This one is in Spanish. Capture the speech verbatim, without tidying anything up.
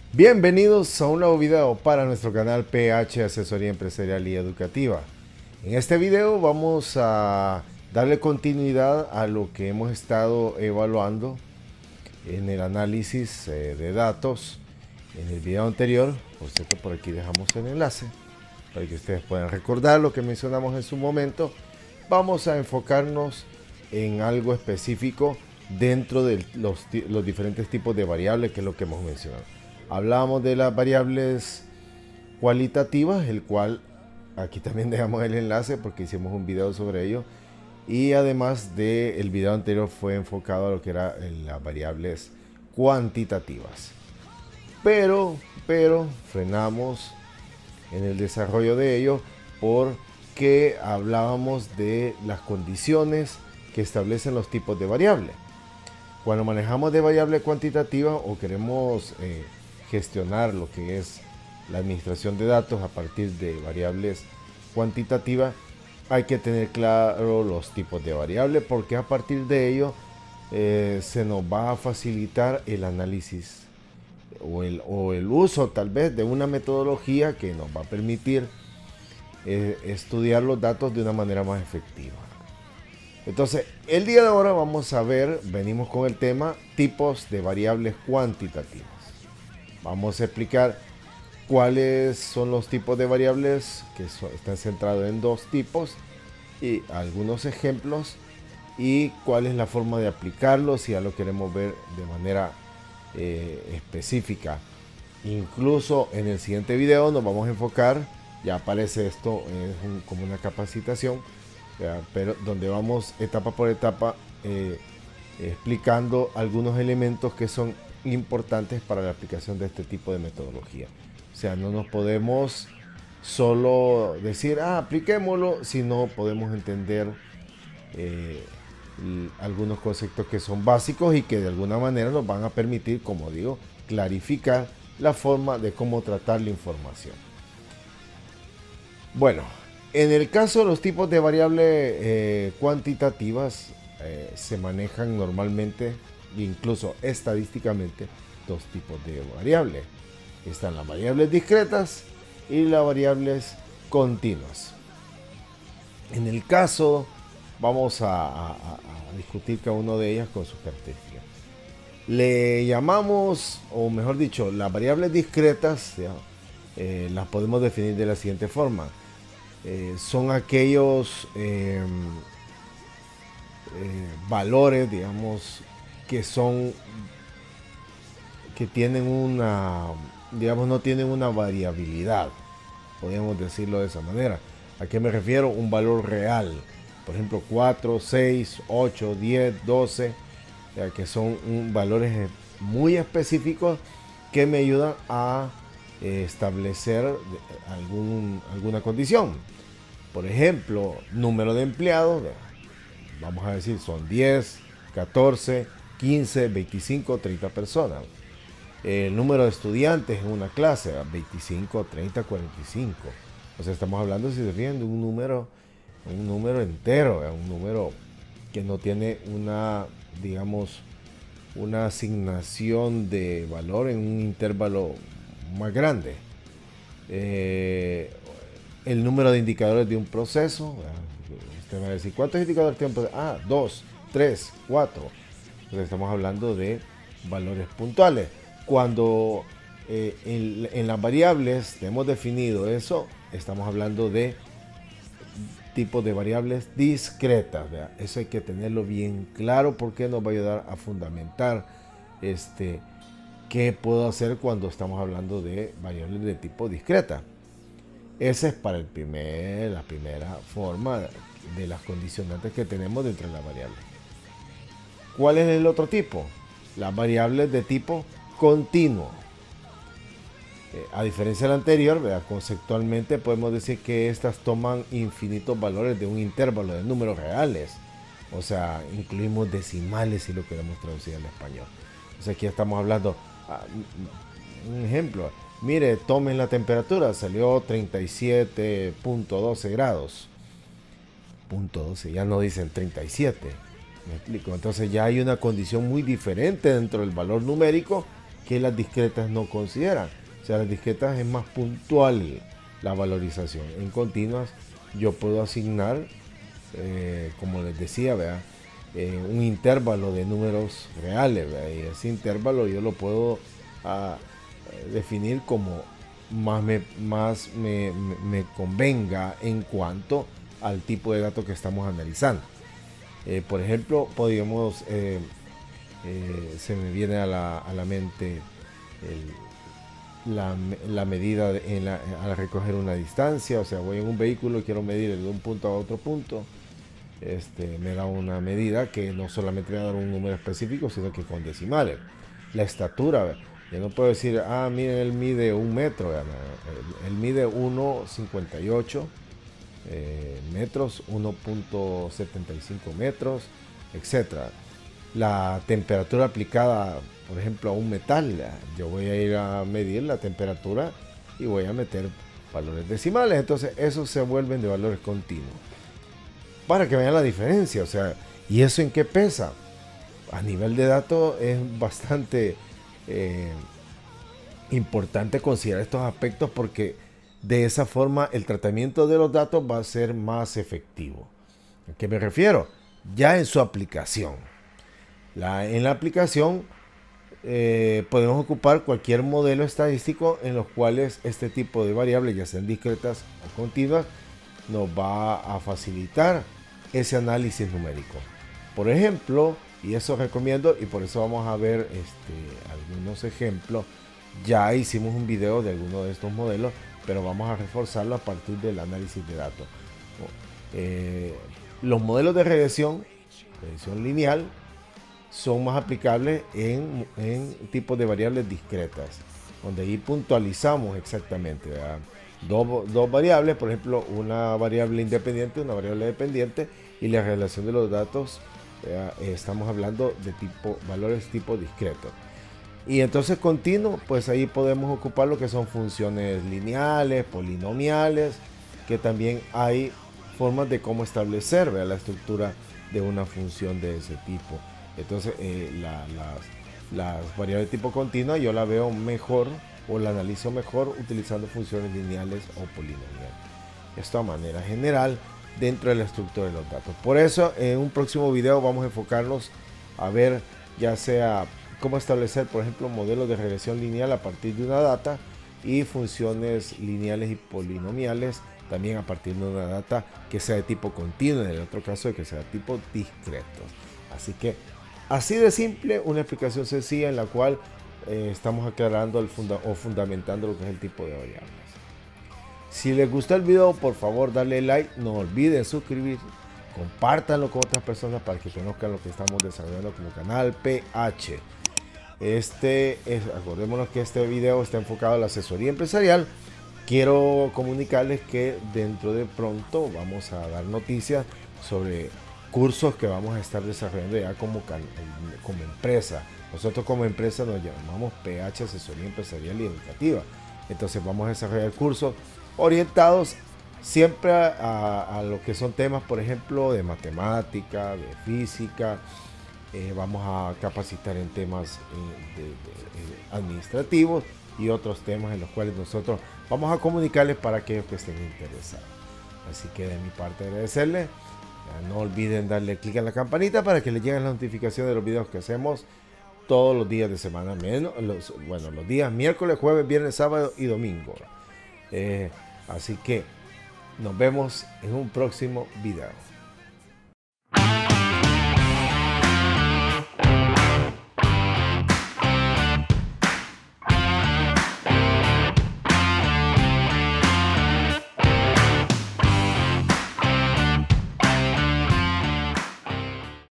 Bienvenidos a un nuevo video para nuestro canal P H Asesoría Empresarial y Educativa. En este video vamos a darle continuidad a lo que hemos estado evaluando en el análisis eh, de datos en el video anterior. Por cierto, por aquí dejamos el enlace para que ustedes puedan recordar lo que mencionamos en su momento. Vamos a enfocarnos en algo específico dentro de los, los diferentes tipos de variables, que es lo que hemos mencionado. Hablábamos de las variables cualitativas, el cual aquí también dejamos el enlace porque hicimos un video sobre ello. Y además del video anterior fue enfocado a lo que eran las variables cuantitativas. Pero, pero frenamos en el desarrollo de ello porque hablábamos de las condiciones que establecen los tipos de variables. Cuando manejamos de variable cuantitativa o queremos eh, gestionar lo que es la administración de datos a partir de variables cuantitativas, hay que tener claro los tipos de variables, porque a partir de ello eh, se nos va a facilitar el análisis o el, o el uso tal vez de una metodología que nos va a permitir eh, estudiar los datos de una manera más efectiva. Entonces, el día de ahora vamos a ver, venimos con el tema tipos de variables cuantitativas. Vamos a explicar cuáles son los tipos de variables que son, están centrados en dos tipos y algunos ejemplos, y cuál es la forma de aplicarlos si ya lo queremos ver de manera eh, específica. Incluso en el siguiente video nos vamos a enfocar, ya aparece esto, es un, como una capacitación, ya, pero donde vamos etapa por etapa eh, explicando algunos elementos que son importantes para la aplicación de este tipo de metodología. O sea, no nos podemos solo decir, ah, apliquémoslo, sino podemos entender eh, algunos conceptos que son básicos y que de alguna manera nos van a permitir, como digo, clarificar la forma de cómo tratar la información. Bueno, en el caso de los tipos de variables eh, cuantitativas, eh, se manejan normalmente, incluso estadísticamente, dos tipos de variables. Están las variables discretas y las variables continuas. En el caso, vamos a, a, a discutir cada una de ellas con sus características. Le llamamos, o mejor dicho, las variables discretas, ya, eh, las podemos definir de la siguiente forma. Eh, son aquellos eh, eh, valores, digamos, que son, que tienen una, digamos, no tienen una variabilidad, podríamos decirlo de esa manera. ¿A qué me refiero? Un valor real, por ejemplo cuatro, seis, ocho, diez, doce, ya que son un, valores muy específicos que me ayudan a eh, establecer algún, alguna condición. Por ejemplo, número de empleados, vamos a decir son diez, catorce, quince, veinticinco, treinta personas. El número de estudiantes en una clase, veinticinco, treinta, cuarenta y cinco. O sea, estamos hablando, si se fijan, de un número, un número entero, un número que no tiene una, digamos, una asignación de valor en un intervalo más grande. Eh, el número de indicadores de un proceso. Usted va a decir, ¿cuántos indicadores tiene un proceso? Ah, dos, tres, cuatro. Entonces estamos hablando de valores puntuales. Cuando eh, en, en las variables hemos definido eso, estamos hablando de tipos de variables discretas, ¿verdad? Eso hay que tenerlo bien claro porque nos va a ayudar a fundamentar este, qué puedo hacer cuando estamos hablando de variables de tipo discreta. Esa es para el primer, la primera forma de las condicionantes que tenemos dentro de la variable. ¿Cuál es el otro tipo? Las variables de tipo continuo. Eh, a diferencia de la anterior, ¿verdad? Conceptualmente podemos decir que estas toman infinitos valores de un intervalo de números reales. O sea, incluimos decimales si lo queremos traducir al español. O sea, aquí estamos hablando, ah, un ejemplo, mire, tomen la temperatura, salió treinta y siete punto doce grados. Punto doce, ya no dicen treinta y siete. Me explico. Entonces ya hay una condición muy diferente dentro del valor numérico que las discretas no consideran. O sea, las discretas es más puntual la valorización. En continuas yo puedo asignar, eh, como les decía, ¿verdad? Eh, un intervalo de números reales, ¿verdad? Y ese intervalo yo lo puedo a, definir como más, me, más me, me, me convenga en cuanto al tipo de datos que estamos analizando. Eh, por ejemplo, podríamos, eh, eh, se me viene a la, a la mente el, la, la medida en la, al recoger una distancia. O sea, voy en un vehículo y quiero medir de un punto a otro punto. Este, me da una medida que no solamente me va a dar un número específico, sino que con decimales. La estatura, yo no puedo decir, ah, miren, él mide un metro, él, él mide uno punto cincuenta y ocho eh, metros, uno punto setenta y cinco metros, etcétera. La temperatura aplicada, por ejemplo, a un metal, yo voy a ir a medir la temperatura y voy a meter valores decimales. Entonces, esos se vuelven de valores continuos. Para que vean la diferencia, o sea, ¿y eso en qué pesa? A nivel de datos es bastante eh, importante considerar estos aspectos, porque de esa forma el tratamiento de los datos va a ser más efectivo. ¿A qué me refiero? Ya en su aplicación. La, en la aplicación eh, podemos ocupar cualquier modelo estadístico en los cuales este tipo de variables, ya sean discretas o continuas, nos va a facilitar ese análisis numérico. Por ejemplo, y eso recomiendo, y por eso vamos a ver este, algunos ejemplos. Ya hicimos un video de alguno de estos modelos, pero vamos a reforzarlo a partir del análisis de datos. Eh, los modelos de regresión, regresión lineal, son más aplicables en, en tipos de variables discretas, donde ahí puntualizamos exactamente, Dos, dos variables, por ejemplo, una variable independiente, una variable dependiente, y la relación de los datos, eh, estamos hablando de tipo, valores tipo discreto. Y entonces continuo, pues ahí podemos ocupar lo que son funciones lineales, polinomiales, que también hay formas de cómo establecer, ¿verdad?, la estructura de una función de ese tipo. Entonces, eh, la, las, las variables tipo continua yo la veo mejor, o la analizo mejor utilizando funciones lineales o polinomiales. Esto a manera general dentro de la estructura de los datos. Por eso en un próximo video vamos a enfocarnos a ver ya sea cómo establecer, por ejemplo, modelos de regresión lineal a partir de una data, y funciones lineales y polinomiales también a partir de una data que sea de tipo continuo, en el otro caso de que sea de tipo discreto. Así que así de simple, una explicación sencilla en la cual Eh, estamos aclarando el funda o fundamentando lo que es el tipo de variables. Si les gustó el video, por favor darle like, no olviden suscribirse, compártanlo con otras personas para que conozcan lo que estamos desarrollando como canal P H. Este es, acordémonos que este video está enfocado a la asesoría empresarial. Quiero comunicarles que dentro de pronto vamos a dar noticias sobre cursos que vamos a estar desarrollando ya como, como empresa. Nosotros como empresa nos llamamos P H Asesoría Empresarial y Educativa. Entonces vamos a desarrollar cursos orientados siempre a, a lo que son temas, por ejemplo, de matemática, de física. Eh, vamos a capacitar en temas eh, de, de, de administrativos y otros temas en los cuales nosotros vamos a comunicarles para aquellos que estén interesados. Así que de mi parte agradecerles. No olviden darle clic en la campanita para que les lleguen las notificaciones de los videos que hacemos todos los días de semana, menos los, bueno, los días miércoles, jueves, viernes, sábado y domingo. Eh, así que nos vemos en un próximo video.